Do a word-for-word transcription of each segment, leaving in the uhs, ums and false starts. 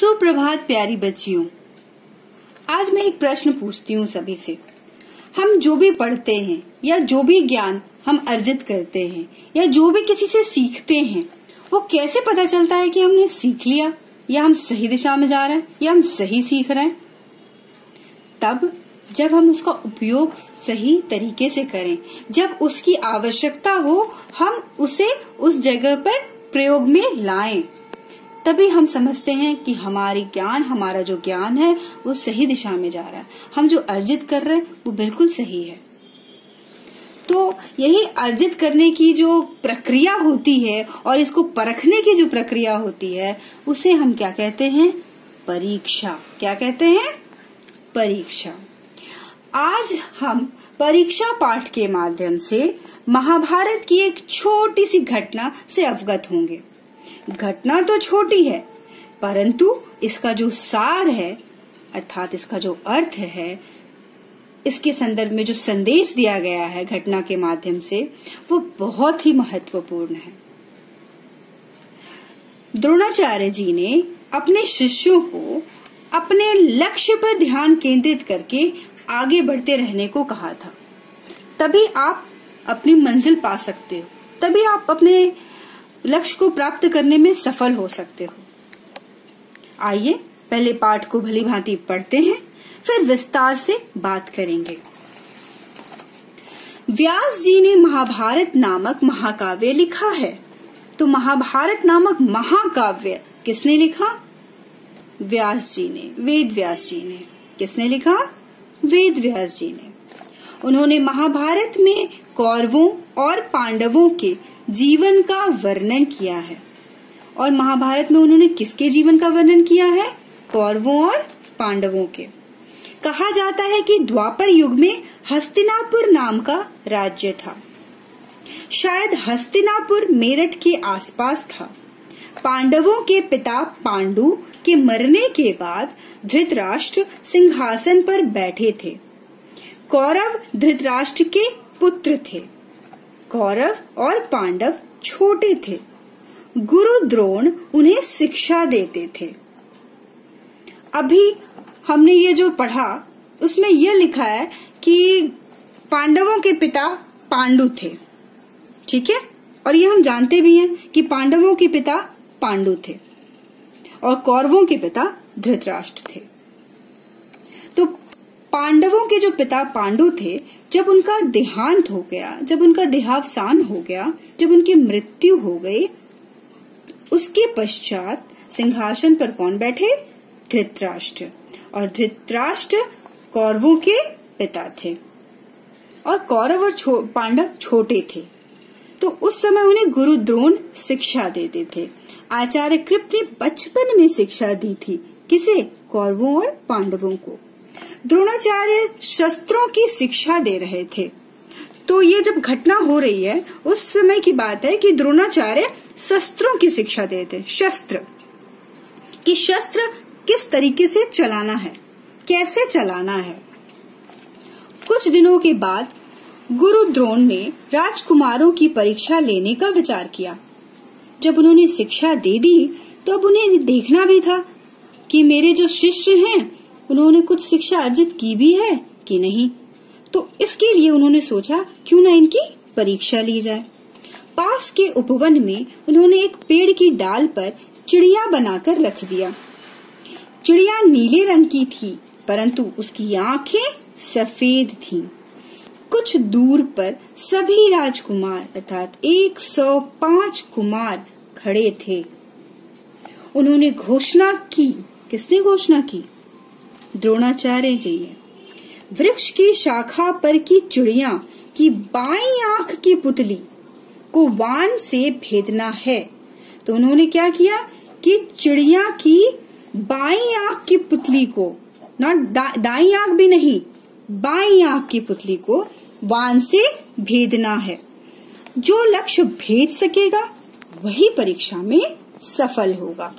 सुप्रभात प्यारी बच्चियों। आज मैं एक प्रश्न पूछती हूँ सभी से। हम जो भी पढ़ते हैं या जो भी ज्ञान हम अर्जित करते हैं या जो भी किसी से सीखते हैं, वो कैसे पता चलता है कि हमने सीख लिया या हम सही दिशा में जा रहे हैं या हम सही सीख रहे हैं? तब जब हम उसका उपयोग सही तरीके से करें, जब उसकी आवश्यकता हो हम उसे उस जगह पर प्रयोग में लाएं, तभी हम समझते हैं कि हमारी ज्ञान हमारा जो ज्ञान है वो सही दिशा में जा रहा है। हम जो अर्जित कर रहे हैं वो बिल्कुल सही है। तो यही अर्जित करने की जो प्रक्रिया होती है और इसको परखने की जो प्रक्रिया होती है उसे हम क्या कहते हैं? परीक्षा। क्या कहते हैं? परीक्षा। आज हम परीक्षा पाठ के माध्यम से महाभारत की एक छोटी सी घटना से अवगत होंगे। घटना तो छोटी है, परंतु इसका जो सार है अर्थात इसका जो अर्थ है, इसके संदर्भ में जो संदेश दिया गया है घटना के माध्यम से, वो बहुत ही महत्वपूर्ण है। द्रोणाचार्य जी ने अपने शिष्यों को अपने लक्ष्य पर ध्यान केंद्रित करके आगे बढ़ते रहने को कहा था। तभी आप अपनी मंजिल पा सकते हो, तभी आप अपने लक्ष्य को प्राप्त करने में सफल हो सकते हो। आइए पहले पाठ को भली भांति पढ़ते हैं, फिर विस्तार से बात करेंगे। व्यास जी ने महाभारत नामक महाकाव्य लिखा है। तो महाभारत नामक महाकाव्य किसने लिखा? व्यास जी ने, वेद व्यास जी ने। किसने लिखा? वेद व्यास जी ने। उन्होंने महाभारत में कौरवों और पांडवों के जीवन का वर्णन किया है। और महाभारत में उन्होंने किसके जीवन का वर्णन किया है? कौरवों और पांडवों के। कहा जाता है कि द्वापर युग में हस्तिनापुर नाम का राज्य था। शायद हस्तिनापुर मेरठ के आसपास था। पांडवों के पिता पांडु के मरने के बाद धृतराष्ट्र सिंहासन पर बैठे थे। कौरव धृतराष्ट्र के पुत्र थे। कौरव और पांडव छोटे थे। गुरु द्रोण उन्हें शिक्षा देते थे। अभी हमने ये जो पढ़ा उसमें यह लिखा है कि पांडवों के पिता पांडु थे, ठीक है। और ये हम जानते भी हैं कि पांडवों के पिता पांडु थे और कौरवों के पिता धृतराष्ट्र थे। तो पांडवों के जो पिता पांडु थे, जब उनका देहांत हो गया, जब उनका देहावसान हो गया, जब उनकी मृत्यु हो गई, उसके पश्चात सिंहासन पर कौन बैठे? धृतराष्ट्र। और धृतराष्ट्र कौरवों के पिता थे और कौरव और छो, पांडव छोटे थे। तो उस समय उन्हें गुरु द्रोण शिक्षा देते थे। आचार्य कृप ने बचपन में शिक्षा दी थी। किसे? कौरवों और पांडवों को। द्रोणाचार्य शस्त्रों की शिक्षा दे रहे थे। तो ये जब घटना हो रही है उस समय की बात है कि द्रोणाचार्य शस्त्रों की शिक्षा दे रहे थे। शस्त्र कि शस्त्र किस तरीके से चलाना है, कैसे चलाना है। कुछ दिनों के बाद गुरु द्रोण ने राजकुमारों की परीक्षा लेने का विचार किया। जब उन्होंने शिक्षा दे दी तो अब उन्हें देखना भी था कि मेरे जो शिष्य हैं उन्होंने कुछ शिक्षा अर्जित की भी है कि नहीं। तो इसके लिए उन्होंने सोचा क्यों ना इनकी परीक्षा ली जाए। पास के उपवन में उन्होंने एक पेड़ की डाल पर चिड़िया बनाकर रख दिया। चिड़िया नीले रंग की थी, परंतु उसकी आंखें सफेद थीं। कुछ दूर पर सभी राजकुमार अर्थात एक सौ पांच कुमार खड़े थे। उन्होंने घोषणा की। किसने घोषणा की? द्रोणाचार्य जी ने। वृक्ष की शाखा पर की चिड़िया की बाईं आंख की पुतली को बाण से भेदना है। तो उन्होंने क्या किया कि चिड़िया की बाईं आंख की पुतली को, ना दा, दाईं आंख भी नहीं, बाईं आंख की पुतली को बाण से भेदना है। जो लक्ष्य भेद सकेगा वही परीक्षा में सफल होगा।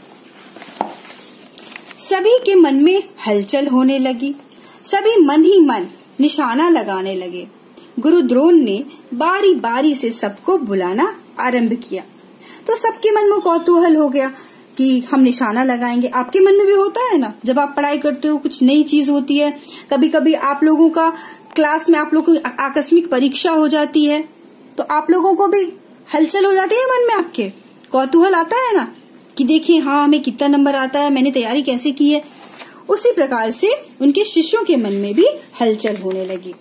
सभी के मन में हलचल होने लगी। सभी मन ही मन निशाना लगाने लगे। गुरु द्रोण ने बारी बारी से सबको बुलाना आरंभ किया। तो सबके मन में कौतूहल हो गया कि हम निशाना लगाएंगे। आपके मन में भी होता है ना, जब आप पढ़ाई करते हो, कुछ नई चीज होती है, कभी कभी आप लोगों का क्लास में आप लोगों की आकस्मिक परीक्षा हो जाती है, तो आप लोगों को भी हलचल हो जाती है मन में, आपके कौतूहल आता है ना कि देखिए हाँ हमें कितना नंबर आता है, मैंने तैयारी कैसे की है। उसी प्रकार से उनके शिष्यों के मन में भी हलचल होने लगी।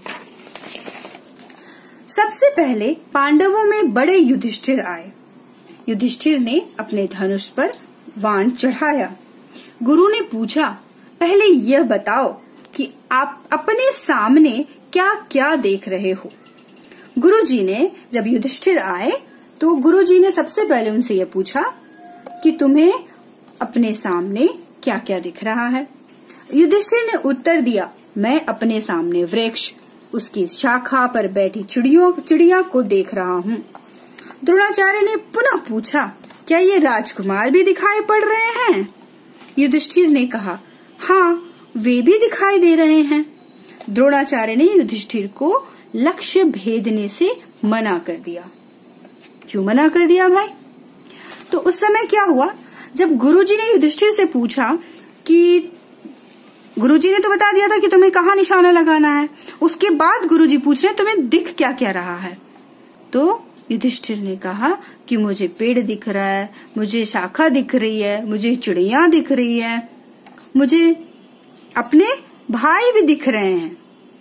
सबसे पहले पांडवों में बड़े युधिष्ठिर आए। युधिष्ठिर ने अपने धनुष पर बाण चढ़ाया। गुरु ने पूछा, पहले यह बताओ कि आप अपने सामने क्या क्या देख रहे हो। गुरुजी ने जब युधिष्ठिर आए तो गुरुजी ने सबसे पहले उनसे यह पूछा कि तुम्हें अपने सामने क्या क्या दिख रहा है। युधिष्ठिर ने उत्तर दिया, मैं अपने सामने वृक्ष, उसकी शाखा पर बैठी चिड़ियों चिड़िया को देख रहा हूँ। द्रोणाचार्य ने पुनः पूछा, क्या ये राजकुमार भी दिखाई पड़ रहे हैं? युधिष्ठिर ने कहा, हाँ वे भी दिखाई दे रहे हैं। द्रोणाचार्य ने युधिष्ठिर को लक्ष्य भेदने से मना कर दिया। क्यों मना कर दिया भाई? तो उस समय क्या हुआ, जब गुरुजी ने युधिष्ठिर से पूछा कि गुरुजी ने तो बता दिया था कि तुम्हें कहाँ निशाना लगाना है, उसके बाद गुरुजी पूछ रहे तुम्हें दिख क्या क्या रहा है। तो युधिष्ठिर ने कहा कि मुझे पेड़ दिख रहा है, मुझे शाखा दिख रही है, मुझे चिड़िया दिख रही है, मुझे अपने भाई भी दिख रहे हैं।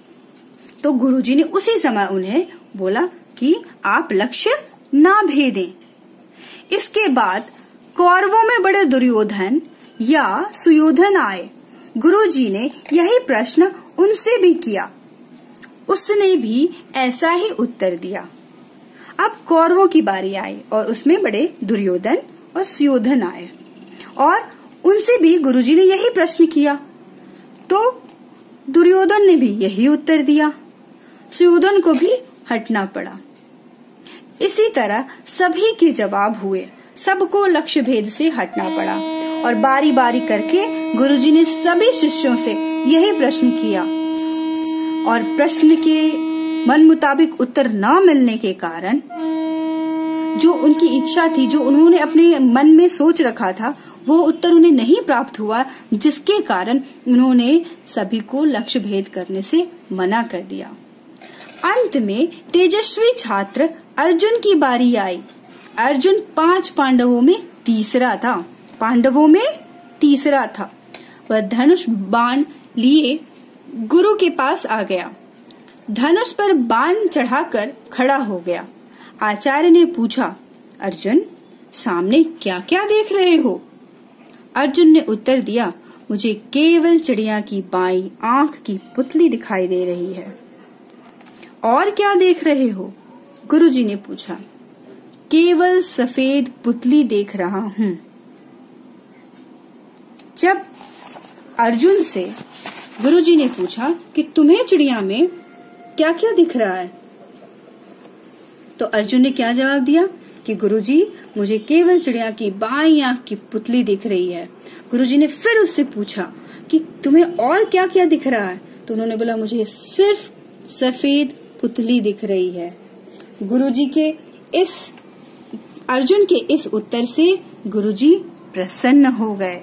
तो गुरुजी ने उसी समय उन्हें बोला कि आप लक्ष्य ना भेदें। इसके बाद कौरवों में बड़े दुर्योधन या सुयोधन आए। गुरुजी ने यही प्रश्न उनसे भी किया, उसने भी ऐसा ही उत्तर दिया। अब कौरवों की बारी आई और उसमें बड़े दुर्योधन और सुयोधन आए और उनसे भी गुरुजी ने यही प्रश्न किया, तो दुर्योधन ने भी यही उत्तर दिया, सुयोधन को भी हटना पड़ा। इसी तरह सभी के जवाब हुए, सबको लक्ष्य भेद से हटना पड़ा और बारी बारी करके गुरुजी ने सभी शिष्यों से यही प्रश्न किया और प्रश्न के मन मुताबिक उत्तर न मिलने के कारण, जो उनकी इच्छा थी, जो उन्होंने अपने मन में सोच रखा था, वो उत्तर उन्हें नहीं प्राप्त हुआ, जिसके कारण उन्होंने सभी को लक्ष्य भेद करने से मना कर दिया। अंत में तेजस्वी छात्र अर्जुन की बारी आई। अर्जुन पांच पांडवों में तीसरा था, पांडवों में तीसरा था। वह धनुष बाण लिए गुरु के पास आ गया, धनुष पर बाण चढ़ाकर खड़ा हो गया। आचार्य ने पूछा, अर्जुन सामने क्या क्या देख रहे हो? अर्जुन ने उत्तर दिया, मुझे केवल चिड़िया की बाई आंख की पुतली दिखाई दे रही है। और क्या देख रहे हो? गुरुजी ने पूछा। केवल सफेद पुतली देख रहा हूँ। जब अर्जुन से गुरुजी ने पूछा कि तुम्हें चिड़िया में क्या क्या दिख रहा है, तो अर्जुन ने क्या जवाब दिया कि गुरुजी मुझे केवल चिड़िया की बाई आंख की पुतली दिख रही है। गुरुजी ने फिर उससे पूछा कि तुम्हें और क्या क्या दिख रहा है, तो उन्होंने बोला मुझे सिर्फ सफेद पुतली दिख रही है। गुरुजी के इस अर्जुन के इस उत्तर से गुरुजी प्रसन्न हो गए।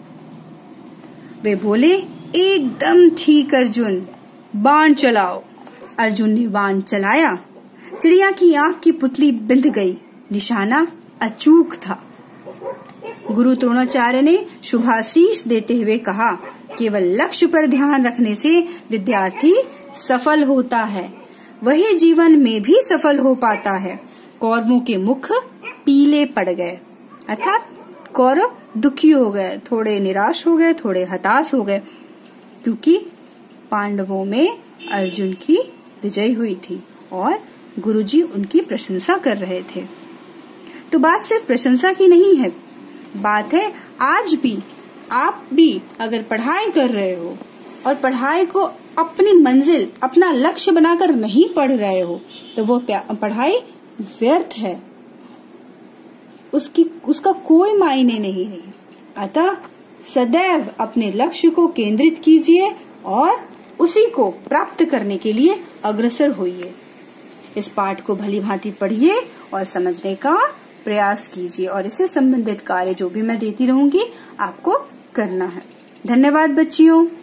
वे बोले, एकदम ठीक अर्जुन, बाण चलाओ। अर्जुन ने बाण चलाया, चिड़िया की आंख की पुतली बिंध गई, निशाना अचूक था। गुरु द्रोणाचार्य ने शुभाशीष देते हुए कहा, केवल लक्ष्य पर ध्यान रखने से विद्यार्थी सफल होता है, वही जीवन में भी सफल हो पाता है। कौरवों के मुख पीले पड़ गए, अर्थात कौरव दुखी हो गए, थोड़े निराश हो गए, थोड़े हताश हो गए, क्योंकि पांडवों में अर्जुन की विजय हुई थी और गुरुजी उनकी प्रशंसा कर रहे थे। तो बात सिर्फ प्रशंसा की नहीं है, बात है आज भी आप भी अगर पढ़ाई कर रहे हो और पढ़ाई को अपनी मंजिल, अपना लक्ष्य बनाकर नहीं पढ़ रहे हो, तो वो पढ़ाई व्यर्थ है, उसकी उसका कोई मायने नहीं है। अतः सदैव अपने लक्ष्य को केंद्रित कीजिए और उसी को प्राप्त करने के लिए अग्रसर होइए। इस पाठ को भली भांति पढ़िए और समझने का प्रयास कीजिए और इससे संबंधित कार्य जो भी मैं देती रहूंगी आपको करना है। धन्यवाद बच्चियों।